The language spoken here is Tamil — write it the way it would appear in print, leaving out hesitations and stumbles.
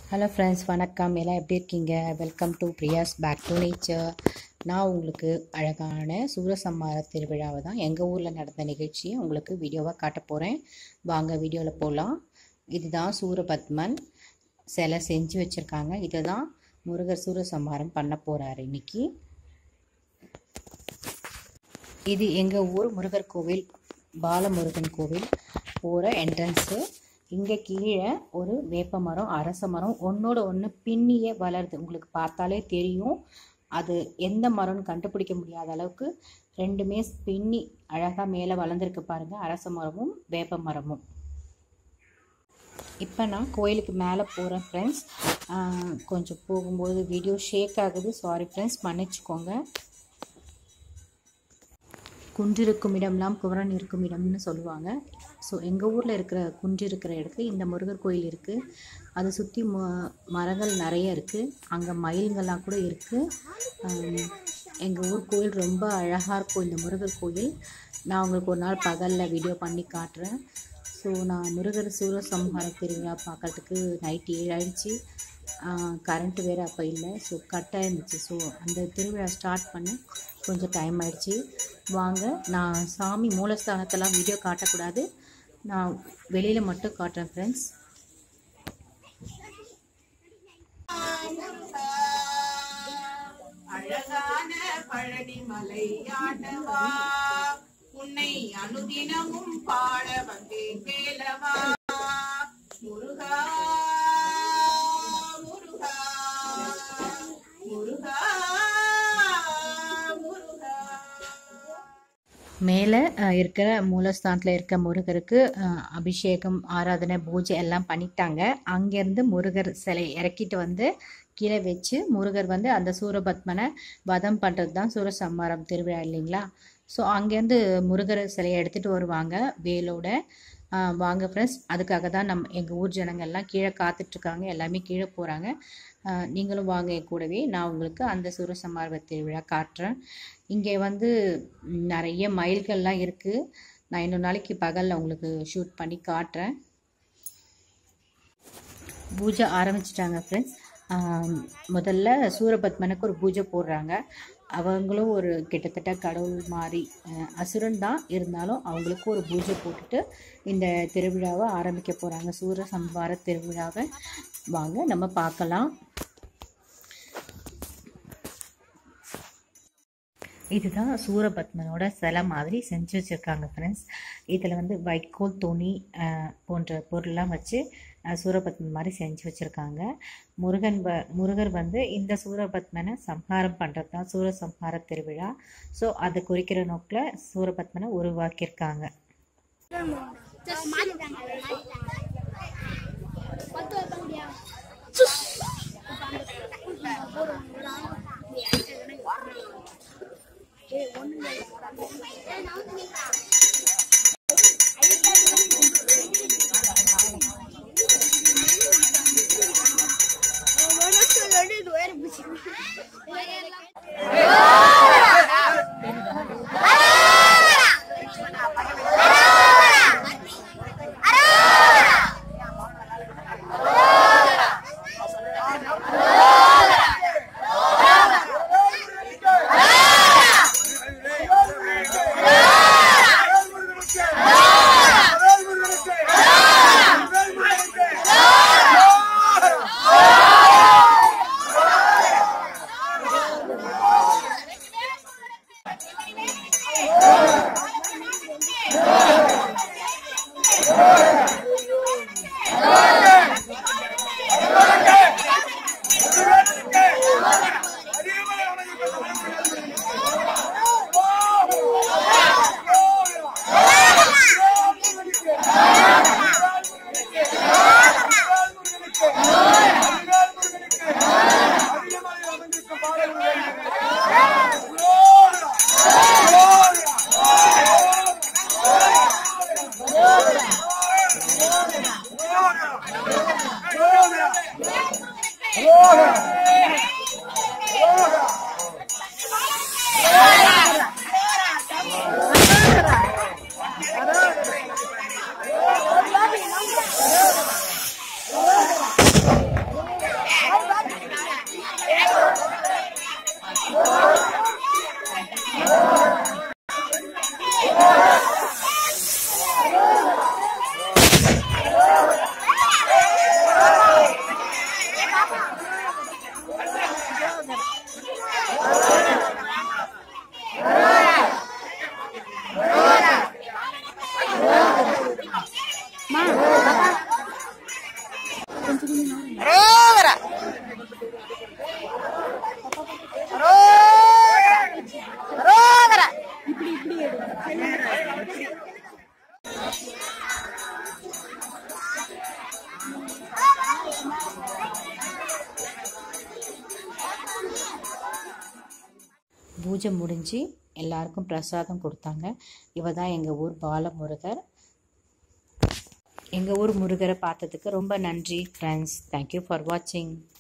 ஹலோ ஃப்ரெண்ட்ஸ், வணக்கம். எல்லாம் எப்படி இருக்கீங்க? Welcome to Priya's back to nature. நான் உங்களுக்கு அழகான சூரசம்ஹார திருவிழாவை தான் எங்கள் ஊரில் நடந்த நிகழ்ச்சியை உங்களுக்கு வீடியோவாக காட்ட போகிறேன். வாங்க வீடியோவில் போகலாம். இதுதான் சூரபத்மன் சிலை செஞ்சு வச்சுருக்காங்க. இதை தான் முருகர் சூரசம்ஹாரம் பண்ண போகிறாரு இன்னைக்கு. இது எங்கள் ஊர் முருகர் கோவில், பாலமுருகன் கோவில் போகிற என்ட்ரன்ஸு. இங்கே கீழே ஒரு வேப்ப மரம், அரச மரம் ஒன்றோட ஒன்று பின்னியே வளருது. உங்களுக்கு பார்த்தாலே தெரியும். அது எந்த மரம்னு கண்டுபிடிக்க முடியாத அளவுக்கு ரெண்டுமே பின்னி அழகாக மேலே வளர்ந்துருக்கு பாருங்கள், அரச மரமும் வேப்ப மரமும். இப்போ நான் கோயிலுக்கு மேலே போகிறேன் ஃப்ரெண்ட்ஸ். கொஞ்சம் போகும்போது வீடியோ ஷேக் ஆகுது, சாரி ஃப்ரெண்ட்ஸ், மன்னிச்சுக்கோங்க. குன்றிருக்கும் இடம்லாம் குமரன் இருக்கும் இடம்னு சொல்லுவாங்க. ஸோ எங்கள் ஊரில் இருக்கிற குன்று இருக்கிற இடத்துல இந்த முருகர் கோயில் இருக்குது. அதை சுற்றி மரங்கள் நிறைய இருக்குது. அங்கே மயில்கள்லாம் கூட இருக்குது. எங்கள் ஊர் கோயில் ரொம்ப அழகாக இருக்கும் இந்த முருகர் கோயில். நான் உங்களுக்கு ஒரு நாள் பகலில் வீடியோ பண்ணி காட்டுறேன். ஸோ நான் முருகர் சூரசம்ஹார திருவிழா பார்க்குறதுக்கு நைட் 7 ஆயிடுச்சு. கரண்ட்டு வேறு அப்போ இல்லை. ஸோ கட்டாக இருந்துச்சு. ஸோ அந்த திருவிழா ஸ்டார்ட் பண்ண கொஞ்சம் டைம் ஆயிடுச்சு. வாங்க, நான் சாமி மூலஸ்தானத்தெல்லாம் வீடியோ காட்டக்கூடாது, நான் வெளியில் மட்டும் காட்டுறேன் ஃப்ரெண்ட்ஸ். அழகான பழனி மலையானவா, உன்னை அனுதினமும் பாட வந்தேன் கேளவா. முருகா முருகா முருகா முருகா. மேலே இருக்கிற மூலஸ்தானத்தில் இருக்க முருகருக்கு அபிஷேகம், ஆராதனை, பூஜை எல்லாம் பண்ணிட்டாங்க. அங்கேருந்து முருகர் சிலை இறக்கிட்டு வந்து கீழே வச்சு முருகர் வந்து அந்த சூரபத்மனை வதம் பண்ணுறது தான் சூரசம்ஹாரம் திருவிழா இல்லைங்களா. ஸோ அங்கேருந்து முருகர் சிலையை எடுத்துகிட்டு வருவாங்க வேலோட. வாங்க ஃப்ரெண்ட்ஸ், அதுக்காக தான் எங்கள் ஊர் ஜனங்கள்லாம் கீழே காத்துட்ருக்காங்க. எல்லாமே கீழே போகிறாங்க. நீங்களும் வாங்க என் கூடவே, நான் உங்களுக்கு அந்த சூரசம்ஹார திருவிழா காட்டுறேன். இங்கே வந்து நிறைய மயில்கள்லாம் இருக்குது. நான் இன்னொரு நாளைக்கு பகலில் உங்களுக்கு ஷூட் பண்ணி காட்டுறேன். பூஜை ஆரம்பிச்சிட்டாங்க ஃப்ரெண்ட்ஸ். முதல்ல சூரபத்மனுக்கு ஒரு பூஜை போடுறாங்க. அவங்களும் ஒரு கிட்டத்தட்ட கடவுள் மாதிரி, அசுரன் தான் இருந்தாலும் அவங்களுக்கும் ஒரு பூஜை போட்டுட்டு இந்த திருவிழாவை ஆரம்பிக்க போகிறாங்க, சூரசம்ஹார திருவிழாவை. வாங்க நம்ம பார்க்கலாம். இதுதான் சூரபத்மனோட சிலை மாதிரி செஞ்சு வச்சுருக்காங்க ஃப்ரெண்ட்ஸ். இதில் வந்து வைக்கோல், துணி போன்ற பொருள்லாம் வச்சு சூரபத்மன் மாதிரி செஞ்சு வச்சுருக்காங்க. முருகர் வந்து இந்த சூரபத்மனை சம்ஹாரம் பண்ணுறது தான் சூரசம்ஹார திருவிழா. ஸோ அதை குறிக்கிற நோக்கில் சூரபத்மனை உருவாக்கியிருக்காங்க. அரோகரா. அரோகரா. பூஜை முடிஞ்சு எல்லாருக்கும் பிரசாதம் கொடுத்தாங்க. இவ தான் எங்கள் ஊர் பாலமுருகர். எங்கள் ஊர் முருகரை பார்த்ததுக்கு ரொம்ப நன்றி ஃப்ரெண்ட்ஸ். தேங்க்யூ ஃபார் வாட்சிங்.